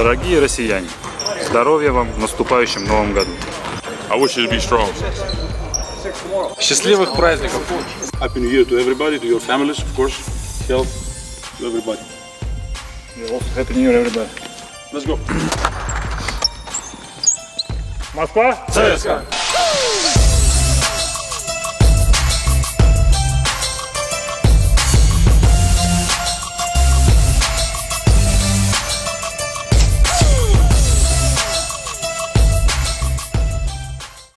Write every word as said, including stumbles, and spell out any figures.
Дорогие россияне, здоровья вам в наступающем Новом году. I wish you to be strong. Счастливых праздников! Happy New Year to everybody, to your families, of course, health, to everybody. Happy New Year, everybody. Let's go. Москва! ЦСКА!